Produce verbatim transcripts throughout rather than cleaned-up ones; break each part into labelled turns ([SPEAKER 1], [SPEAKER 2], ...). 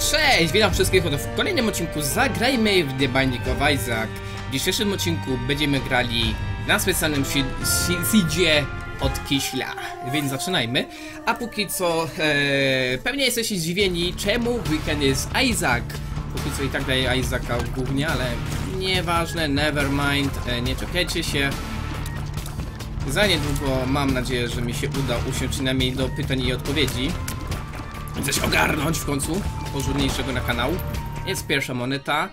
[SPEAKER 1] Cześć, witam wszystkich w kolejnym odcinku Zagrajmy w The Binding of Isaac. W dzisiejszym odcinku będziemy grali na specjalnym seedzie od Kiśla, więc zaczynajmy. A póki co, e, pewnie jesteście zdziwieni, czemu w weekend jest Isaac. Póki co i tak daje Isaaca głównie, ale nieważne, never mind, e, nie czepiajcie się. Za niedługo mam nadzieję, że mi się uda usiąść przynajmniej do pytań i odpowiedzi. Coś ogarnąć w końcu porządniejszego na kanał. Jest pierwsza moneta.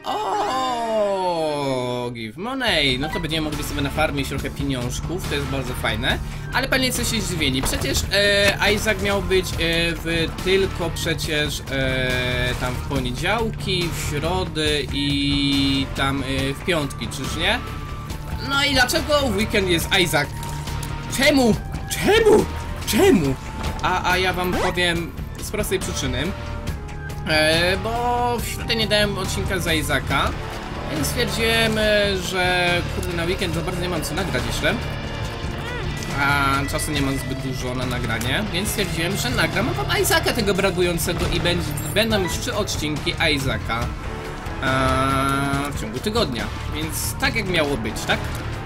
[SPEAKER 1] O, give money. No to będziemy mogli sobie nafarmić trochę pieniążków. To jest bardzo fajne. Ale pewnie jesteście zdziwieni. Przecież e, Isaac miał być e, w tylko przecież e, tam w poniedziałki, w środy i tam e, w piątki, czyż nie? No i dlaczego w weekend jest Isaac? Czemu? Czemu? Czemu? A, a ja wam powiem z prostej przyczyny, e, bo w środę nie dałem odcinka za Isaaca, więc stwierdziłem, że kurde, na weekend za bardzo nie mam co nagrać jeszcze, a czasu nie mam zbyt dużo na nagranie, więc stwierdziłem, że nagram wam Isaaca tego brakującego i będzie, będą już trzy odcinki Isaaca a, w ciągu tygodnia, więc tak jak miało być, tak?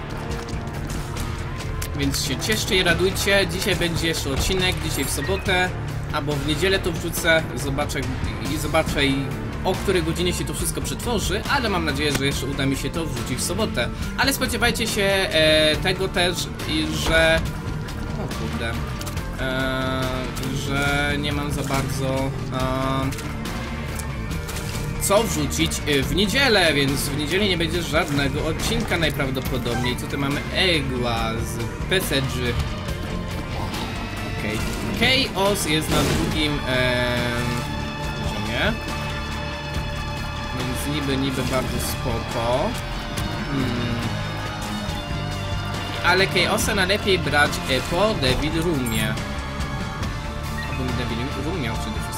[SPEAKER 1] Więc się cieszcie i radujcie. Dzisiaj będzie jeszcze odcinek, dzisiaj w sobotę, albo w niedzielę to wrzucę. Zobaczę i zobaczę, o której godzinie się to wszystko przetworzy, ale mam nadzieję, że jeszcze uda mi się to wrzucić w sobotę. Ale spodziewajcie się e, tego też, i że... O kurde... E, że nie mam za bardzo... E, co wrzucić w niedzielę, więc w niedzielę nie będzie żadnego odcinka najprawdopodobniej. Co tu mamy? Egła z P C G. Okej. Okay. Chaos jest na drugim em, poziomie. Więc niby, niby bardzo spoko. Hmm. Ale Chaosa najlepiej brać po Devil Roomie. Albo Devil Room miał przede wszystkim.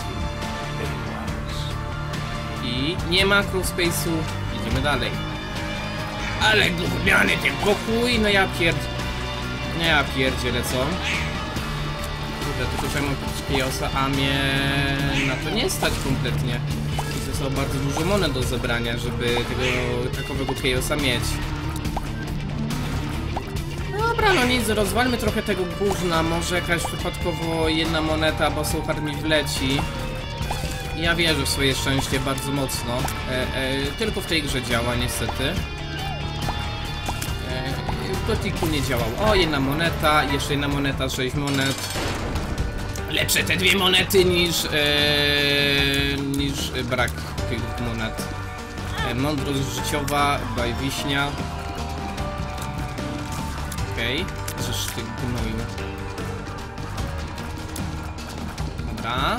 [SPEAKER 1] I nie ma crosspace'u, idziemy dalej. Ale gówniany ten pokój, no ja pierd... No ja pierdzielę, co? Kurde, to tutaj mam Chaosa, a mnie na to nie stać kompletnie. To jest bardzo dużo monet do zebrania, żeby tego takowego Chaosa mieć. Dobra, no nic, rozwalmy trochę tego gówna, może jakaś przypadkowo jedna moneta, bo Soulheart mi wleci. Ja wierzę w swoje szczęście bardzo mocno, e, e, tylko w tej grze działa niestety. E, w Gothicu nie działał. O, jedna moneta, jeszcze jedna moneta, sześć monet. Lepsze te dwie monety niż, e, niż brak tych monet. E, mądrość życiowa, baj wiśnia. Okej, okay. Żeż ty gnoju. Dobra.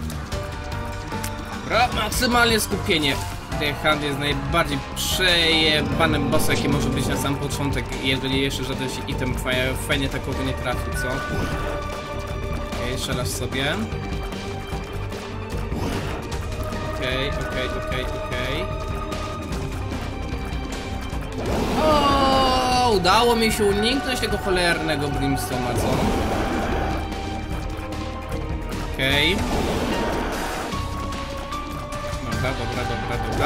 [SPEAKER 1] Maksymalnie skupienie. Ten hand jest najbardziej przejebanym bossem, jaki może być na sam początek, jeżeli jeszcze żaden item fajnie takowy nie trafi, co? Okej, strzelasz sobie. Okej, okej, okej, okej. O, udało mi się uniknąć tego cholernego Brimstone'a, co? Okej. Dobra, dobra, dobra, dobra.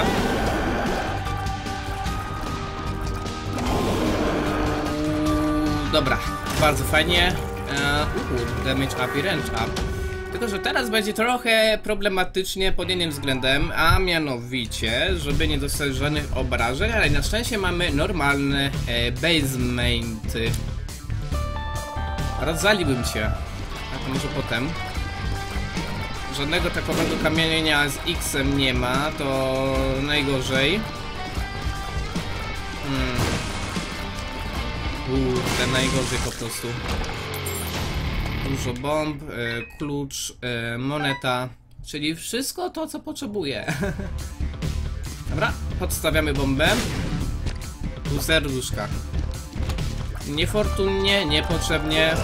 [SPEAKER 1] Dobra, bardzo fajnie. Uh, damage up i range up. Tylko że teraz będzie trochę problematycznie pod jednym względem, a mianowicie, żeby nie dostać żadnych obrażeń, ale na szczęście mamy normalne e, basementy. Rozwaliłbym się. A to może potem. Żadnego takowego kamienia z X-em nie ma, to najgorzej. Hmm. Kurde, najgorzej po prostu. Dużo bomb, y, klucz, y, moneta, czyli wszystko to, co potrzebuję. Dobra, podstawiamy bombę. Tu serduszka. Niefortunnie, niepotrzebnie.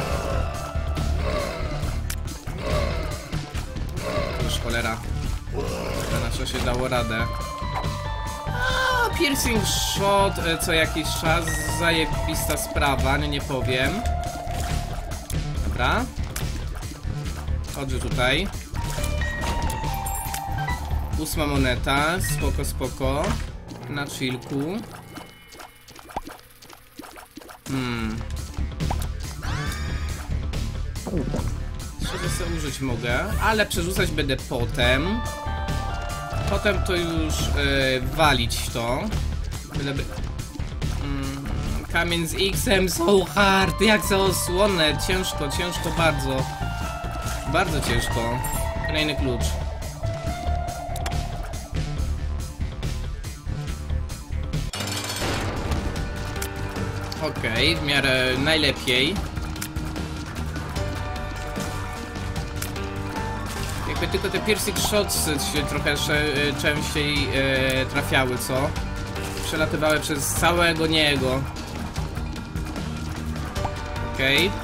[SPEAKER 1] Cholera. Na co się dało radę. A, piercing shot co jakiś czas. Zajebista sprawa, nie, nie powiem. Dobra. Chodzę tutaj. Ósma moneta, spoko, spoko. Na chillku. Hmm. Szczerze sobie użyć mogę, ale przerzucać będę potem. Potem to już yy, walić to. Byleby... Mm, kamień z X-em so hard, jak za osłonę. Ciężko, ciężko bardzo. Bardzo ciężko. Kolejny klucz. Okej, okay, w miarę najlepiej. Jakby tylko te piercing shots się trochę częściej e, trafiały, co? Przelatywały przez całego niego. Okej. Okay.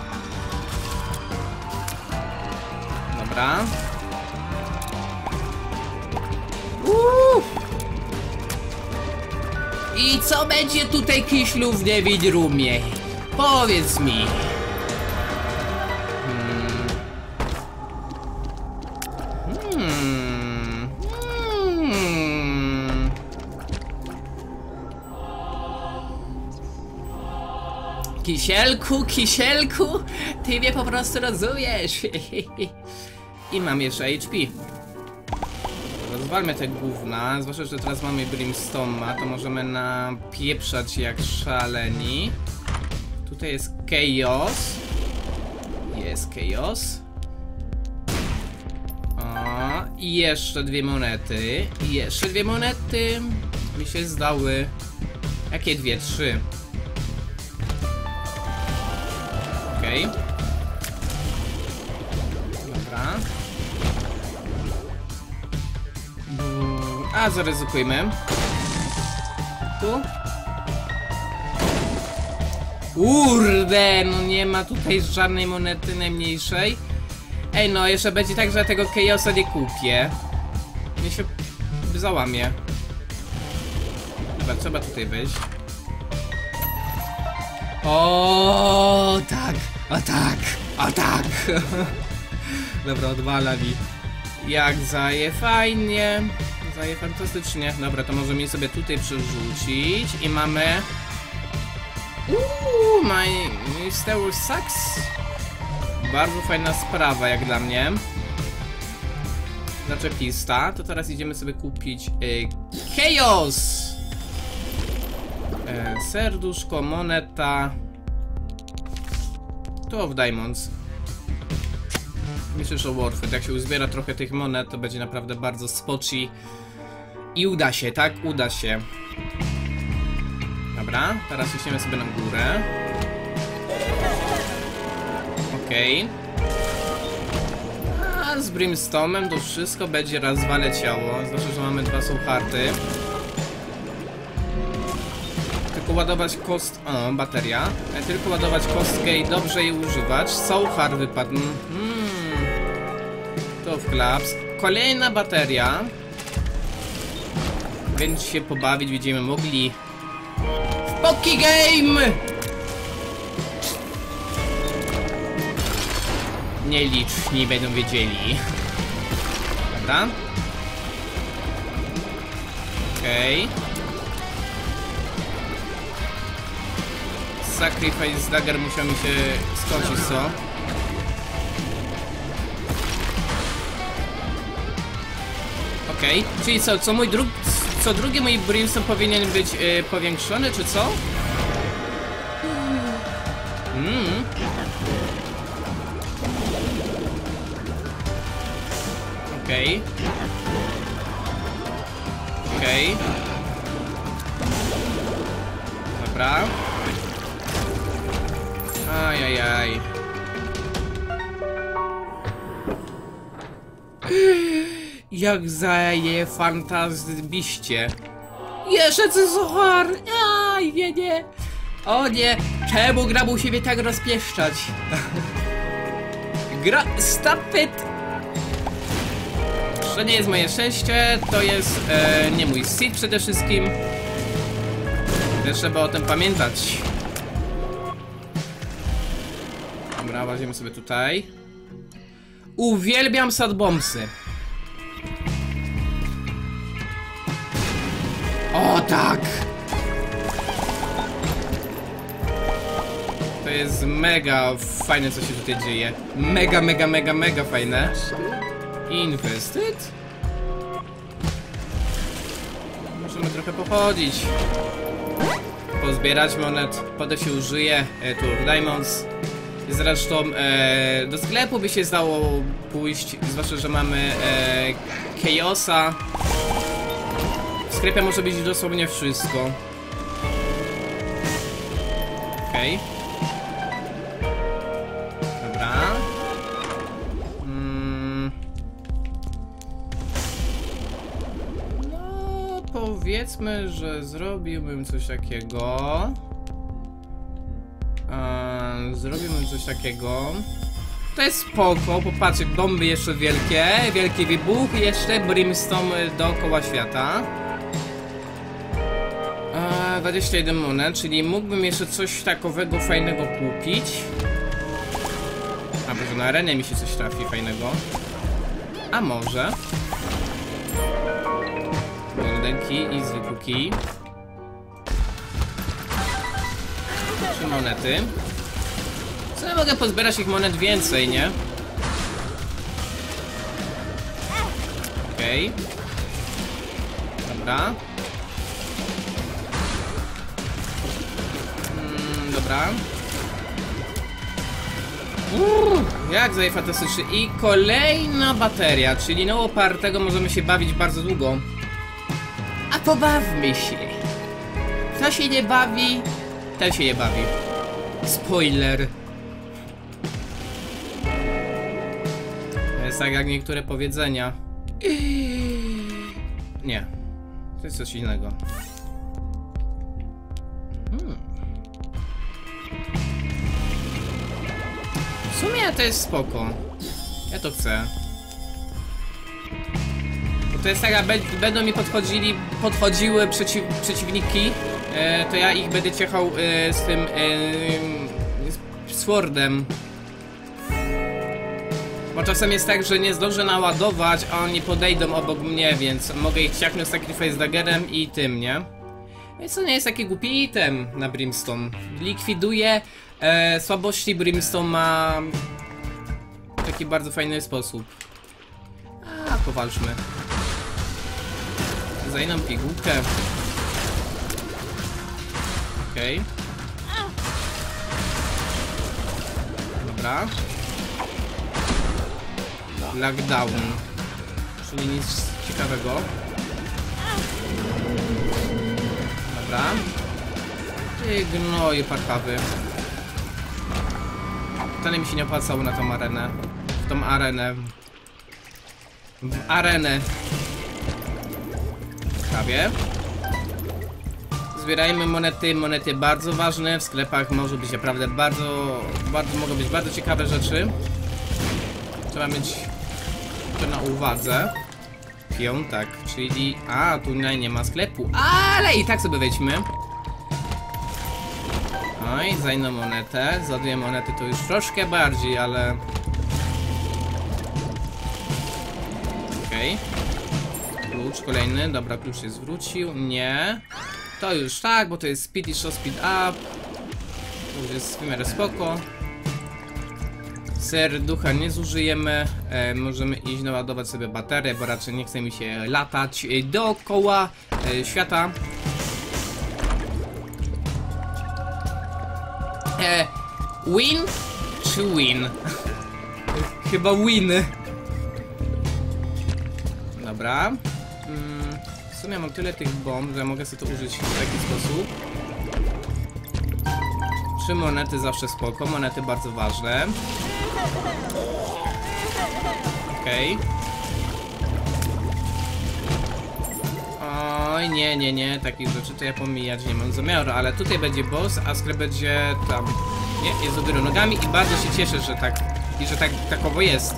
[SPEAKER 1] Dobra. Uuu. I co będzie tutaj, Kiślu, w Devil Roomie? Powiedz mi. Hmm. Hmm. Hmm. Kisielku, Kisielku, ty mnie po prostu rozumiesz. I mam jeszcze H P. Rozwalmy te gówna, zwłaszcza, że teraz mamy Brimstone'a, to możemy napieprzać jak szaleni. Tutaj jest Chaos. Jest Chaos. O, i jeszcze dwie monety. I jeszcze dwie monety. Mi się zdały. Jakie dwie? Trzy. Okej. Okay. Dobra. A, zaryzykujmy. Tu? Kurde, no nie ma tutaj żadnej monety najmniejszej. Ej, no jeszcze będzie tak, że tego Chaosa nie kupię. Mnie się załamie. Chyba trzeba tutaj wyjść. O tak, o tak, o tak. Dobra, odwala mi. Jak zaje fajnie. Zaje fantastycznie. Dobra, to możemy je sobie tutaj przerzucić. I mamy... Uuu, my Mysterious Sucks. Bardzo fajna sprawa, jak dla mnie. Zaczepista. To teraz idziemy sobie kupić y, Chaos. E, serduszko, moneta. Two of Diamonds. Myślę, że worth it. Jak się uzbiera trochę tych monet, to będzie naprawdę bardzo spoci. I uda się, tak? Uda się. Dobra, teraz idziemy sobie na górę. Okej. Okay. A z Brimstone'em to wszystko będzie rozwale ciało. Zwłaszcza, że mamy dwa soulhearty. Tylko ładować kost... O, bateria. Tylko ładować kostkę i dobrze jej używać. Soulheart wypadł. Hmm. To w klaps. Kolejna bateria. Więc się pobawić będziemy mogli w Poki Game! Nieliczni będą wiedzieli. Dobra. Okej. Okay. Sacrifice Dagger musiał mi się skończyć, co? Okej, okay. Czyli co, co mój drugi, co drugi mój Brimstone powinien być yy, powiększony, czy co? Mm. Okej. Okay. Okej. Okay. Dobra. Ajajaj. Jak zaje fantastycznie. Jeszcze Cezuchar! Aj, nie, nie. O nie, czemu gra musi mnie tak rozpieszczać? Gra... Stop it! To nie jest moje szczęście, to jest e, nie mój seed przede wszystkim. Też trzeba o tym pamiętać. Dobra, łazimy sobie tutaj. Uwielbiam sadbombsy. O tak! To jest mega fajne, co się tutaj dzieje. Mega, mega, mega, mega fajne. Inwestyt? Możemy trochę pochodzić. Pozbierać monet. Potem się użyje e, Tour Diamonds. Zresztą e, do sklepu by się zdało pójść, zwłaszcza, że mamy e, Chaosa. W sklepie może być dosłownie wszystko. Okej. Okay. Dobra. Mm. No, powiedzmy, że zrobiłbym coś takiego. Eee, zrobiłbym coś takiego. To jest spoko, popatrzcie, bomby jeszcze wielkie, wielki wybuch i jeszcze brimstone dookoła świata. Eee, dwadzieścia jeden monet, czyli mógłbym jeszcze coś takowego fajnego kupić. A może na arenie mi się coś trafi fajnego. A może golden key i zwykły key. Trzy monety. Co ja mogę pozbierać ich monet więcej, nie? Okej. Okay. Dobra. Mm, dobra. Uuu, jak zaje fantastycznie. I kolejna bateria, czyli no opartego możemy się bawić bardzo długo. A pobawmy się. Kto się nie bawi, ten się nie bawi. Spoiler. To jest tak jak niektóre powiedzenia. Nie. To jest coś innego. Hmm. W sumie to jest spoko. Ja to chcę. Bo to jest tak, jak będą mi podchodzili, podchodziły przeciw, przeciwniki, e, to ja ich będę ciechał e, z tym e, swordem. Bo czasem jest tak, że nie zdążę naładować, a oni podejdą obok mnie, więc mogę ich ciachnąć z Sacrifice Daggerem i tym, nie? Więc to nie jest taki głupi item na Brimstone. Likwiduje e, słabości Brimstone ma w taki bardzo fajny sposób. A, powalczmy. Za inną pigułkę. Okej. Okay. Dobra. Lockdown. Czyli nic ciekawego. Dobra. Ty gnoju parkawy. Wcale mi się nie opłacało na tą arenę. W tą arenę. W arenę. Prawie. Zbierajmy monety. Monety bardzo ważne. W sklepach może być naprawdę bardzo, bardzo mogą być bardzo ciekawe rzeczy. Trzeba mieć to na uwadze. Piątak, czyli... A, tu nie ma sklepu. Ale i tak sobie wejdźmy. Oj, za inną monetę. Za dwie monety to już troszkę bardziej, ale... Okej. Okay. Klucz kolejny. Dobra, klucz się zwrócił. Nie. To już tak, bo to jest speed i show speed up. To już jest w miarę spoko. Serducha nie zużyjemy. E, możemy iść naładować sobie baterię, bo raczej nie chce mi się latać dookoła e, świata. E, win czy win? Chyba win. Dobra. Mm, w sumie mam tyle tych bomb, że mogę sobie to użyć w taki sposób. Trzy monety zawsze spoko, monety bardzo ważne. Okej. Okay. Oj, nie, nie, nie, takich rzeczy to ja pomijać nie mam zamiaru, ale tutaj będzie boss, a sklep będzie tam. Nie, jest do góry nogami i bardzo się cieszę, że tak, i że tak takowo jest.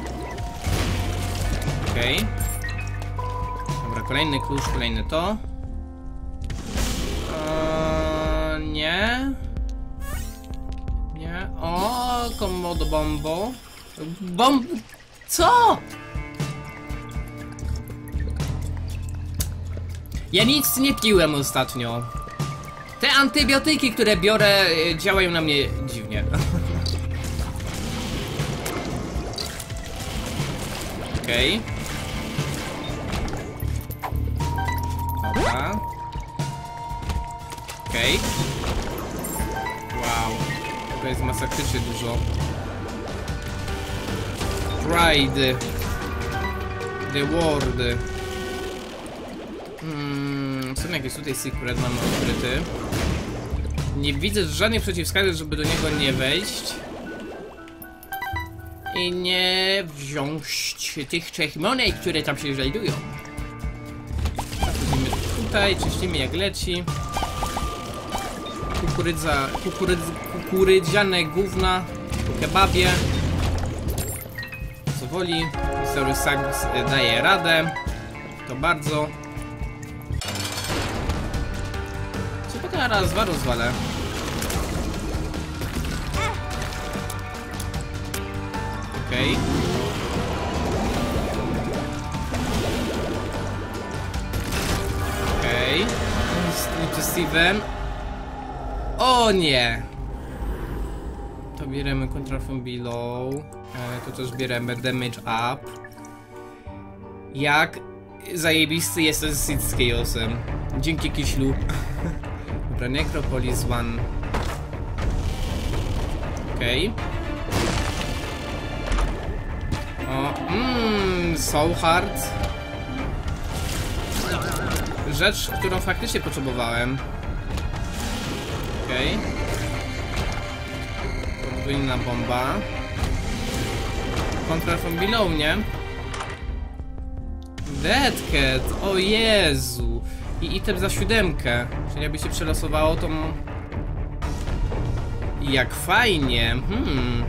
[SPEAKER 1] Okej. Okay. Dobra, kolejny klucz, kolejny to. O, nie. Nie. O, komodo bombo. Bomb... Co? Ja nic nie piłem ostatnio. Te antybiotyki, które biorę, działają na mnie dziwnie. Okej. Okay. Dobra. Okej. Okay. Wow. To jest masakrycznie dużo. Pride. The Word. Hmm, są jakieś tutaj secret mamy odkryty. Nie widzę żadnych przeciwwskazań, żeby do niego nie wejść. I nie wziąć tych trzech monet, które tam się znajdują. Zachodzimy tutaj, czyścimy jak leci. Kukurydza, kukurydz, kukurydziane gówna po kebabie. Co woli. Sorry, Sags daje radę. To bardzo. Co potem raz, dwa rozwalę. Okej. Okay. Okej. Okay. Steven. O nie! To bierzemy Control from Below. E, to też bierzemy Damage Up. Jak zajebisty jest ten Seed z Chaosem. Dzięki Kiślu. Dobra, Necropolis One. Okej. Okay. O, mmm, Soul Heart. Rzecz, którą faktycznie potrzebowałem. Okej. Okay. Podwójna bomba. Control from Below, nie? Dead Cat, o Jezu. I item za siódemkę. Czyli jakby się przelosowało, to... Jak fajnie. Hmm.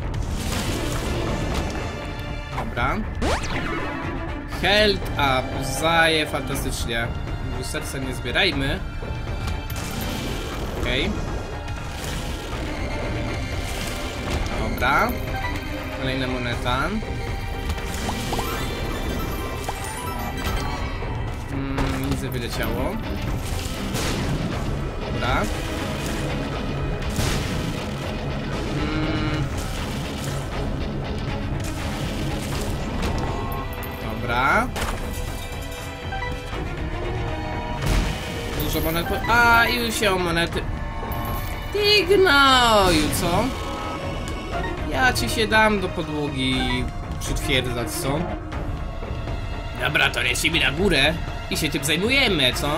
[SPEAKER 1] Dobra. Health up. Zaje fantastycznie. Serca nie zbierajmy. Okej. Okay. Dobra. Kolejna moneta. Mm, nic nie wyleciało. Dobra. Mm. Dobra. Dużo monet. A, już się o monety. Ty gnoju, co? Ja ci się dam do podłogi przytwierdzać, co? Dobra, to lecimy na górę i się tym zajmujemy, co?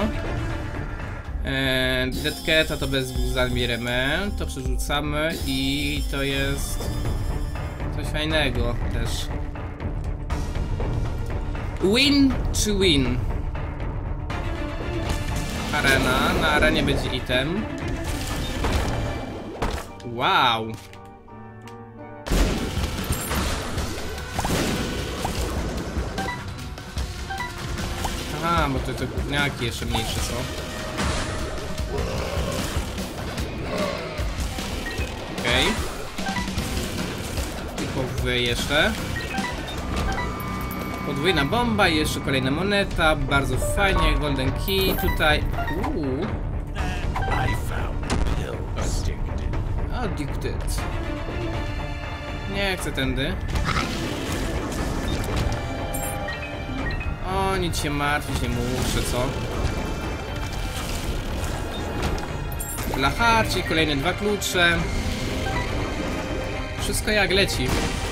[SPEAKER 1] Eee, Dead Cat, to bez dwóch zabieremy, to przerzucamy i to jest coś fajnego też. Win czy win? Arena, na arenie będzie item. Wow. Aha, bo to te gówniaki jeszcze mniejsze, co? Okej. Okay. Tylko wy jeszcze. Podwójna bomba i jeszcze kolejna moneta. Bardzo fajnie, golden key tutaj. Uuu. Addicted. Nie chcę tędy. O, nic się martwić nie muszę, co? Blacharci, kolejne dwa klucze. Wszystko jak leci.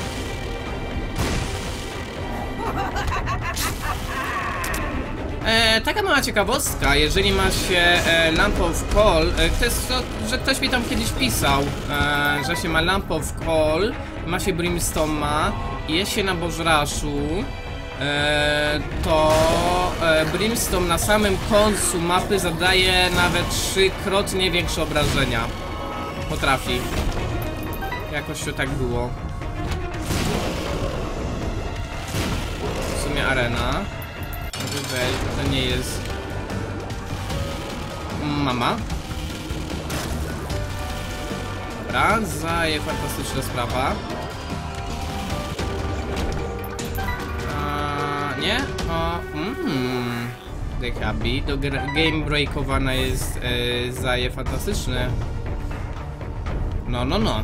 [SPEAKER 1] E, taka mała ciekawostka, jeżeli ma się e, Lamp of Call, e, to jest to, że ktoś mi tam kiedyś pisał, e, że się ma Lamp of Call, ma się Brimstone'a i jest się na Bożraszu, e, to e, Brimstone na samym końcu mapy zadaje nawet trzykrotnie większe obrażenia. Potrafi. Jakoś to tak było. W sumie arena. To nie jest mama. Dobra, zaje fantastyczna sprawa. A, nie? O, mm. Decabi. Do game breakowana jest e, zaje fantastyczny. No, no, no.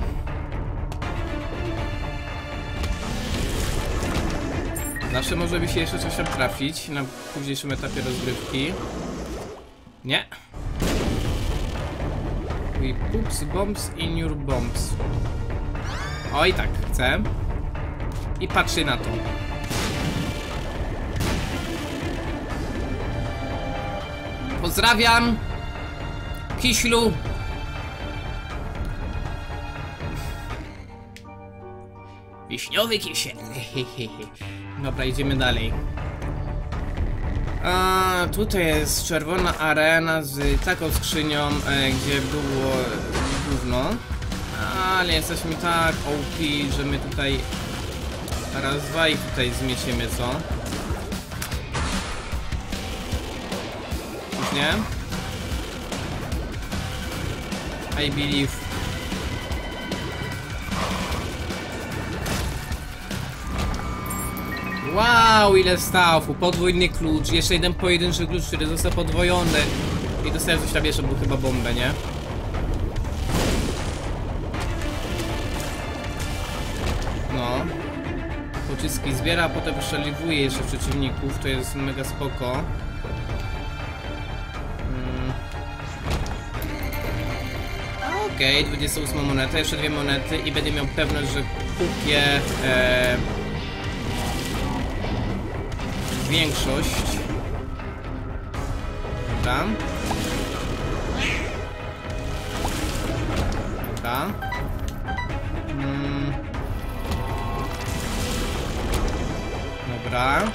[SPEAKER 1] Zawsze może by się jeszcze coś tam trafić na późniejszym etapie rozgrywki. Nie. We poops bombs in your bombs. Oj, tak, chcę. I patrzy na to. Pozdrawiam! Kiślu! Wiśniowy kisiel. Dobra, idziemy dalej. A tutaj jest czerwona arena z taką skrzynią, e, gdzie było gówno. Ale jesteśmy tak O P, że my tutaj raz, dwa i tutaj zmieciemy, co? Już nie? I believe. Wow, ile stafu, podwójny klucz, jeszcze jeden pojedynczy klucz, który został podwojony. I dostałem coś tam jeszcze, był chyba bombę, nie? No. Pociski zbiera, a potem przeliwuje jeszcze przeciwników, to jest mega spoko. Hmm. Okej, okay, dwudziesta ósma moneta, jeszcze dwie monety i będę miał pewność, że kupię e, większość. Dobra. Dobra. Hmm. Dobra.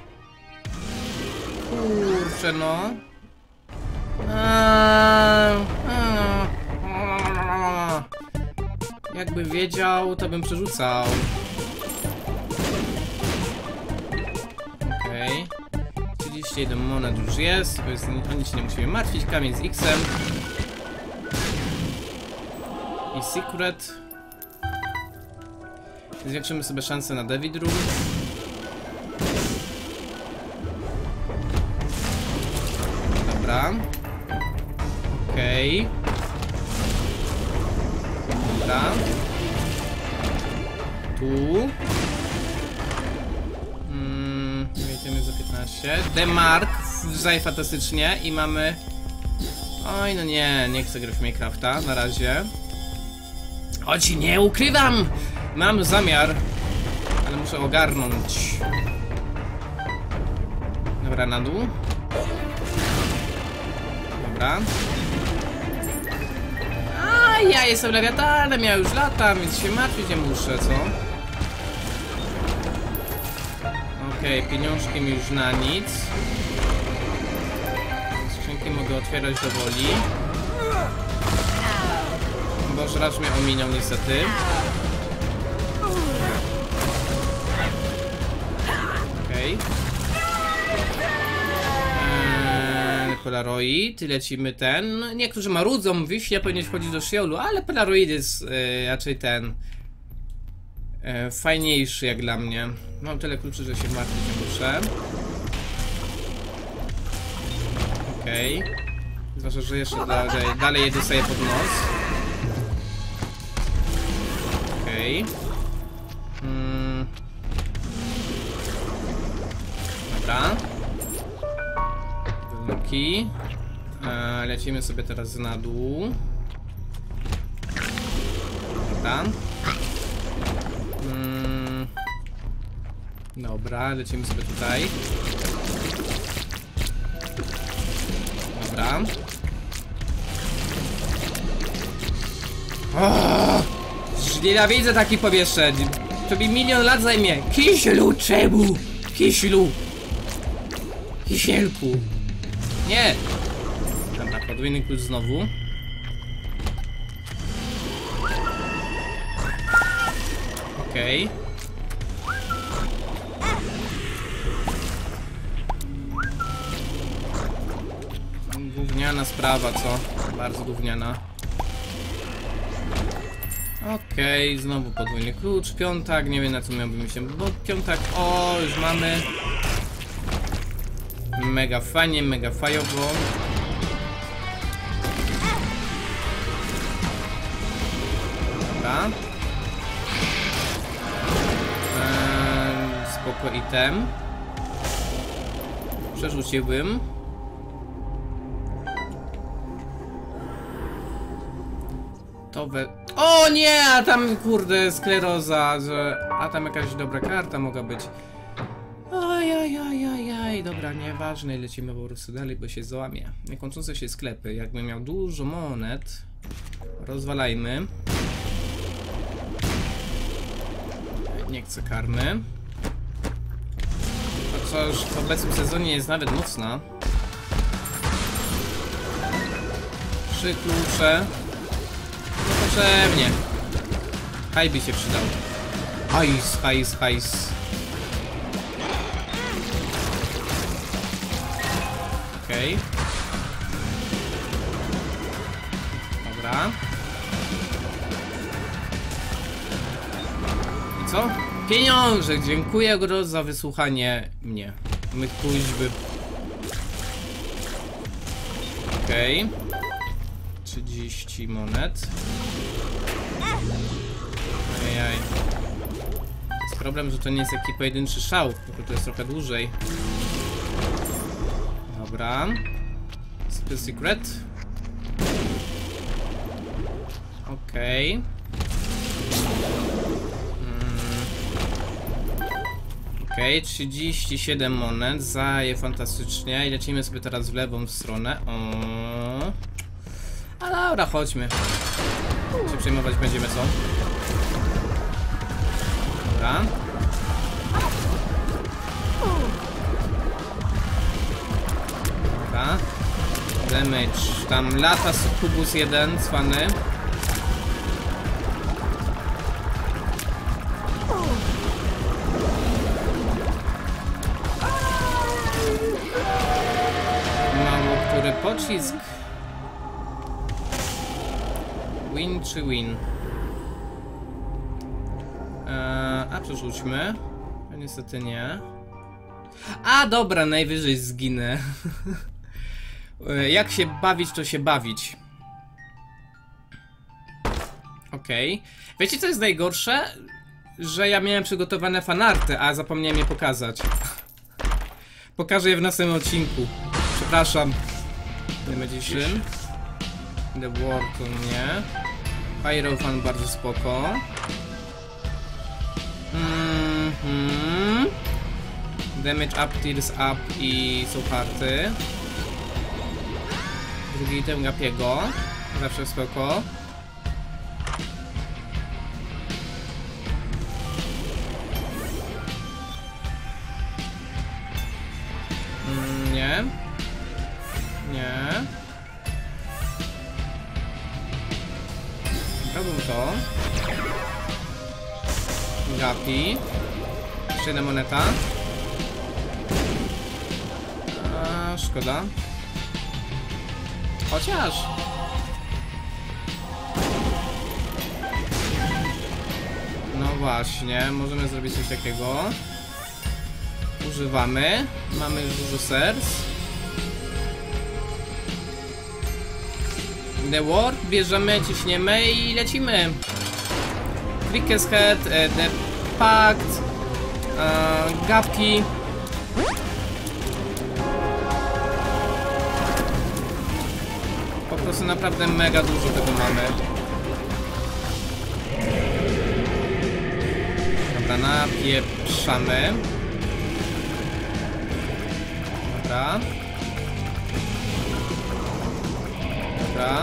[SPEAKER 1] Kurczę, no. A, a, a. Jakby wiedział, to bym przerzucał. Okej. Okay. trzydzieści jeden monet już jest, więc o nic się nie musimy martwić. Kamień z X-em. I secret. Zwiększymy sobie szansę na David Room. Dobra. Okej. Okay. Dobra. Tu. Hmm, wejdziemy za piętnaście. Demark wzaje fantastycznie i mamy... Oj, no nie, nie chcę grać w Minecrafta na razie. Choć nie ukrywam! Mam zamiar, ale muszę ogarnąć. Dobra, na dół. Dobra. A ja jestem lewiatanem, ja już latam, więc się martwić nie muszę, co? Okej, okay, pieniążki mi już na nic. Skrzynki mogę otwierać do woli. Boże, raz mnie ominął niestety. Okej. Okay. Eee, Polaroid, lecimy ten. No, niektórzy marudzą, wiśnia powinien wchodzić do Sheolu, ale Polaroid jest e, raczej ten e, fajniejszy jak dla mnie. Mam tyle kluczy, że się martwić nie muszę. Okej. Okay. Zwłaszcza, że jeszcze dalej, dalej je dostaję pod nos. Okej. Okay. Hmm. Dobra. Luki. E, lecimy sobie teraz na dół. Dobra. Hmm. Dobra, lecimy sobie tutaj. Dobra. Oh, nienawidzę takich pomieszczeń. To mi milion lat zajmie. Kisielu, czemu? Kisielu. Kisielku. Nie. Dobra, podwójny klucz znowu. Okej. Okay. Gówniana sprawa, co? Bardzo gówniana. Okej, okay, znowu podwójny klucz, piątak, nie wiem na co miałbym się, bo piątak, o, już mamy. mega fajnie, mega fajowo. Dobra. Eee, spoko item. Przerzuciłbym. To we... O nie, a tam kurde skleroza, że... A tam jakaś dobra karta mogła być. Ojajajajaj, dobra, nieważne, lecimy po prostu dalej, bo się złamie. Niekończące się sklepy, jakbym miał dużo monet. Rozwalajmy. Nie chcę karmy. Chociaż w obecnym sezonie jest nawet mocna. Trzy klucze. Niepotrzebnie. Haj by się przydał. Hajs, hajs, hajs. Okej. Okay. Dobra. I co? Pieniążek! Dziękuję Gro za wysłuchanie mnie. Mych kuźby. Okej. Okay. trzydzieści monet. Ejaj. Jest problem, że to nie jest taki pojedynczy szał, tylko to jest trochę dłużej. Dobra. Super secret. Okej. Okay. Okej, okay, trzydzieści siedem monet, zaje fantastycznie i lecimy sobie teraz w lewą stronę. O. A dobra, chodźmy. Się przejmować będziemy, co? Dobra. Dobra. Damage. Tam lata Succubus jeden, cwany. Mało który pocisk. Win czy win? Eee, a przerzućmy. Niestety nie. A dobra, najwyżej zginę. Jak się bawić, to się bawić. Okej. Okay. Wiecie co jest najgorsze? Że ja miałem przygotowane fanarty, a zapomniałem je pokazać. Pokażę je w następnym odcinku. Przepraszam. The Magician. The War to nie. Hierophant bardzo spoko. Mm -hmm. Damage up, tears up i są karty. Drugi item Gapiego. Zawsze spoko. Mm, nie. Nie. Robię to. Gapi. Jeszcze jedna moneta. A, szkoda. Chociaż. No właśnie, możemy zrobić coś takiego. Używamy. Mamy już dużo serc. The Warp, bierzemy, ciśniemy i lecimy. Quickest Head, The Pact, uh, Gapki. Po prostu naprawdę mega dużo tego mamy. Dobra, napieprzamy. Dobra. Dobra.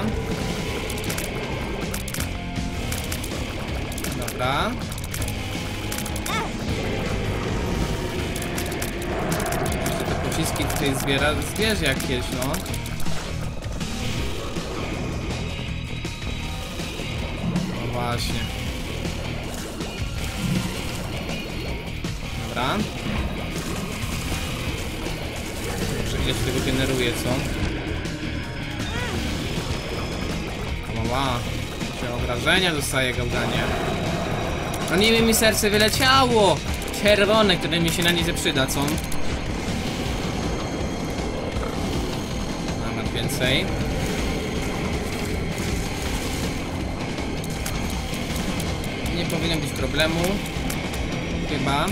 [SPEAKER 1] Dobra. Jeszcze te pociski tutaj zbiera, zbierz jakieś, no. No właśnie. Dobra. Może ile się tego generuje, co? Wow. Obrażenia dostaje gałganie. No nie wiem, mi serce wyleciało. Czerwone, które mi się na nie przyda, co? więcej. Nie powinno być problemu. Chyba.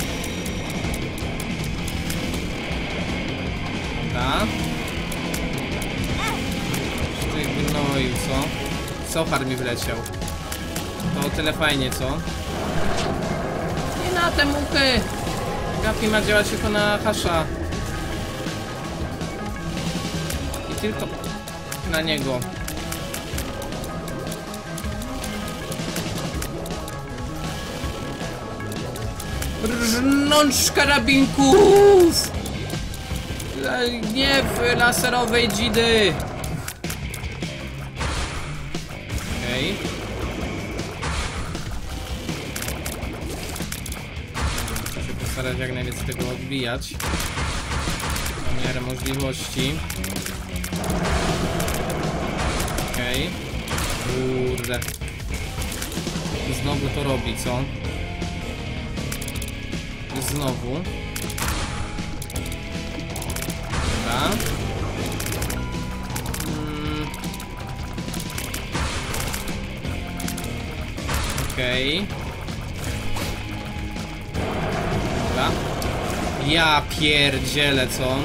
[SPEAKER 1] Dobra. Ty gnoju, co? Sochar mi wleciał. To o tyle fajnie, co? Nie na te muchy! Gapi ma działać tylko na hasza. I tylko na niego. Rżnąć karabinków! Nie w laserowej dzidy! Okej. Okay. Muszę się postarać jak najwięcej tego odbijać. Na miarę możliwości. Okej. Okay. Kurde. Znowu to robi, co? Znowu. Dobra. Hmm. Okej. Okay. Dobra. Ja pierdzielę, co? Hmm.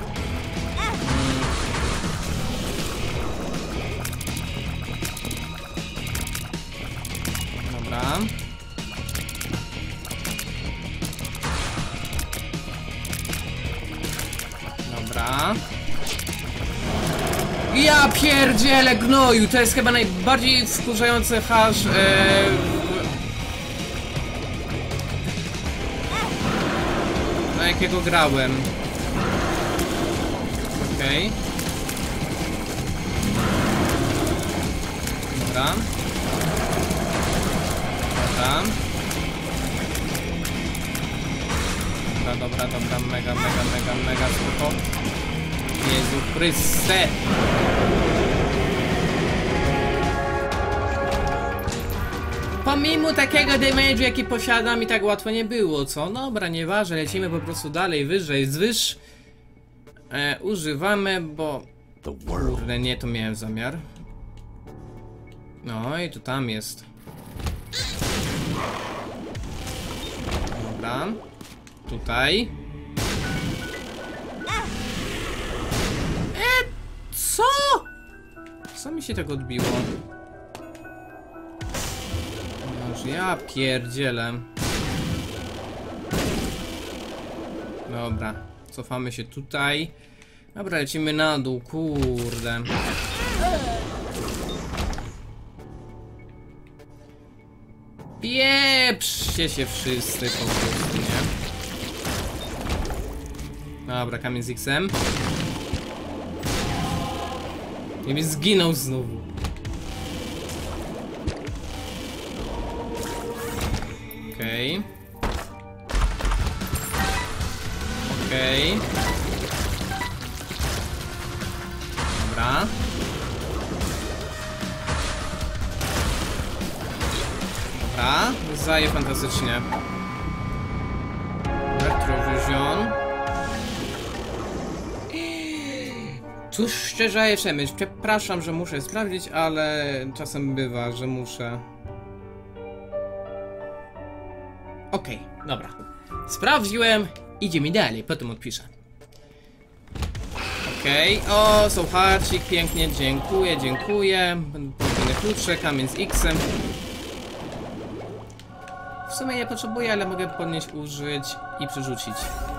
[SPEAKER 1] Dobra. Dobra. Ja pierdzielę gnoju, to jest chyba najbardziej wkurzający hasz ee, na jakiego grałem. Okej. Okay. Dobra. Dobra. Dobra, dobra, dobra, mega, mega, mega, mega spoko. Jezu Chryste! Pomimo takiego damage'u, jaki posiadam, i tak łatwo nie było, co? Dobra, nieważne, lecimy po prostu dalej, wyżej, zwyż. E, używamy, bo... Kurde, nie, to miałem zamiar. No i to tam jest. Dobra. Tutaj. E, co? Co mi się tak odbiło? Noż ja pierdzielę. Dobra, cofamy się tutaj. Dobra, lecimy na dół, kurde. Pieprzcie się wszyscy po prostu, nie? Dobra, kamień z X-em. I mi zginął znowu. Okej. Okay. Okej. Okay. Dobra. Dobra, zaje fantastycznie. Retrovision. Cóż szczerze jeszcze myśl. Przepraszam, że muszę sprawdzić, ale czasem bywa, że muszę. Okej, okay, dobra. Sprawdziłem, idziemy dalej, potem odpiszę. Okej, okay. O, są harcik, pięknie, dziękuję, dziękuję. Podwójne klucze, kamień z X-em. W sumie nie potrzebuję, ale mogę podnieść, użyć i przerzucić.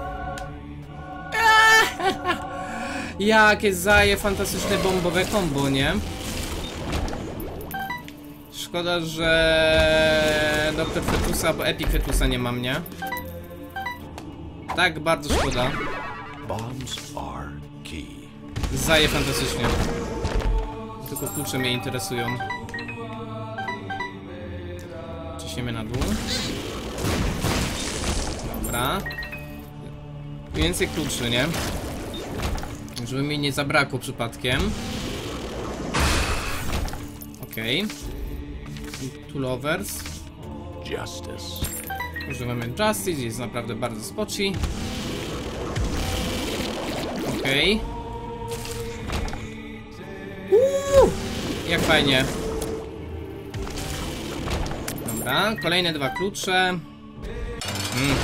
[SPEAKER 1] Jakie zaje fantastyczne bombowe combo, nie? Szkoda, że Doktor Fetusa, bo Epic Fetusa nie mam, nie? Tak, bardzo szkoda. Zaje fantastycznie. Tylko klucze mnie interesują. Ciśniemy na dół. Dobra. Więcej kluczy, nie? Żeby mi nie zabrakło przypadkiem. Okej. Okay. Toolovers. Justice. Używamy Justice, jest naprawdę bardzo spoci. Okej. Okay. Jak fajnie. Dobra, kolejne dwa klucze. Mm.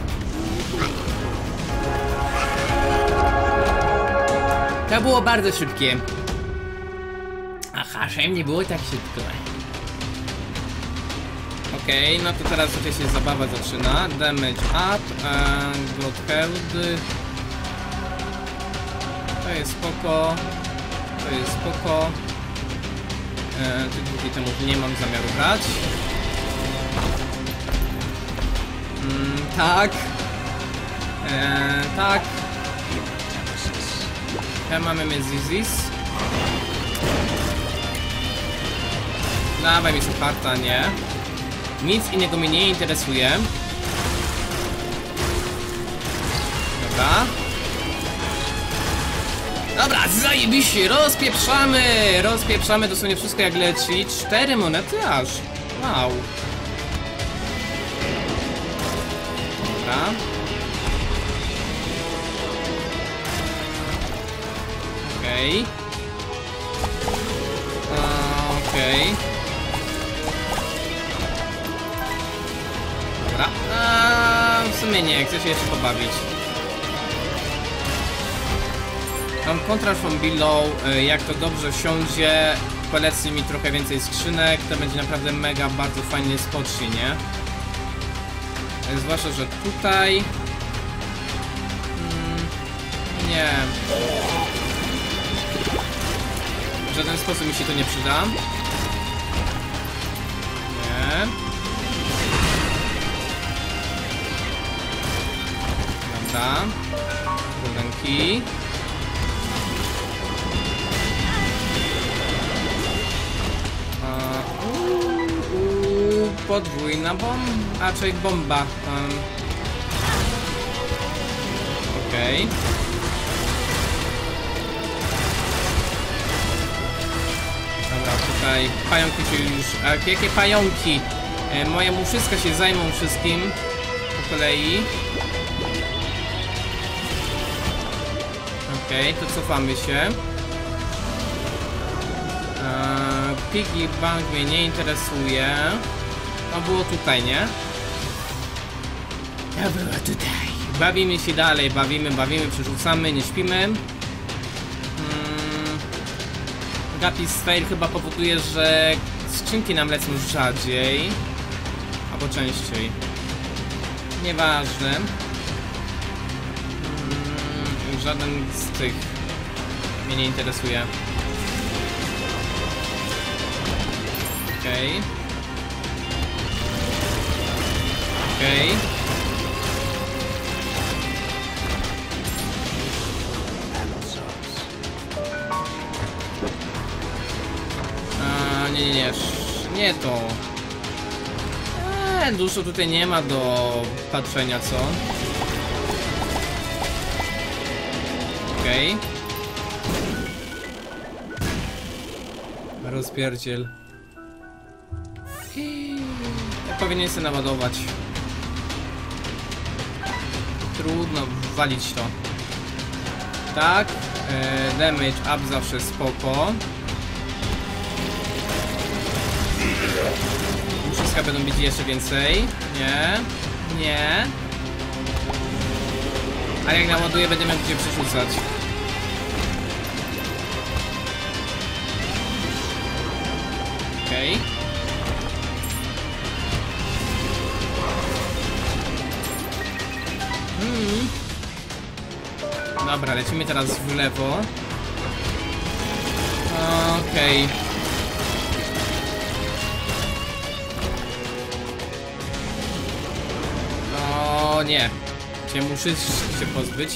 [SPEAKER 1] To było bardzo szybkie. Aha, że nie było tak szybko. Okej, okay, no to teraz tutaj się zabawa zaczyna. Damage up, and God held. To jest spoko. To jest spoko. E, tutaj temu nie mam zamiaru brać. Mm, tak. E, tak. Ja mamy Mezizis. Dawaj mi supporta, nie. Nic innego mnie nie interesuje. Dobra. Dobra, zajebiście, rozpieprzamy! Rozpieprzamy dosłownie wszystko jak leci. Cztery monety aż. Wow. Dobra. Okej. Okay. Okej. Okay. Dobra. A, w sumie nie, chcę się jeszcze pobawić. Mam contrast from below, jak to dobrze wsiądzie, polecę mi trochę więcej skrzynek, to będzie naprawdę mega, bardzo fajnie spocznie, nie? Zwłaszcza, że tutaj... Hmm, nie. W żaden sposób mi się to nie przyda. Nie. Dobra. Goldenki. Podwójna bomba, a czyli bomba. Um. Okej. Okay. Dobra, tutaj pająki się już... A jakie pająki? E, moje muszyska się zajmą wszystkim po kolei. Okej, okay, to cofamy się. Piggy Bank mnie nie interesuje. To było tutaj, nie? To było tutaj. Bawimy się dalej, bawimy, bawimy, przerzucamy, nie śpimy. Hmm. Gapis fail chyba powoduje, że skrzynki nam lecą rzadziej. Albo częściej. Nieważne. Hmm. Żaden z tych mnie nie interesuje. Okej. Okay. Okej. Okay. A, nie, nie, nie. Nie to. Eee, dużo tutaj nie ma do patrzenia, co? Okej. Okay. Rozpierdziel. Powinien się naładować. Trudno walić to. Tak. E, damage up zawsze spoko. Wszystko będą bić jeszcze więcej. Nie. Nie. A jak naładuję, będę miał gdzie przerzucać. Okej. Okay. Hmm. Dobra, lecimy teraz w lewo. Okej. Okay. O nie. Cię muszę się pozbyć.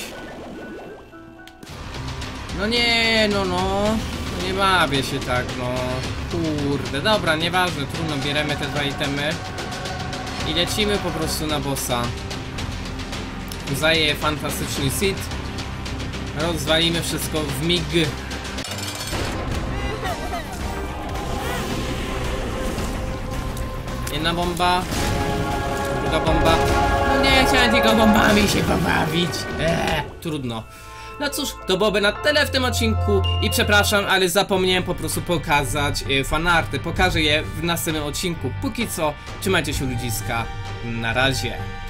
[SPEAKER 1] No nie, no no. Nie bawię się tak, no. Kurde, dobra, nieważne, trudno, bierzemy te dwa itemy. I lecimy po prostu na bossa. Zaje fantastyczny seed. Rozwalimy wszystko w mig. Jedna bomba. Druga bomba. No nie chciałem tylko bombami się pobawić. Eee, trudno. No cóż, to byłoby na tyle w tym odcinku i przepraszam, ale zapomniałem po prostu pokazać e, fanarty. Pokażę je w następnym odcinku. Póki co, trzymajcie się ludziska, na razie.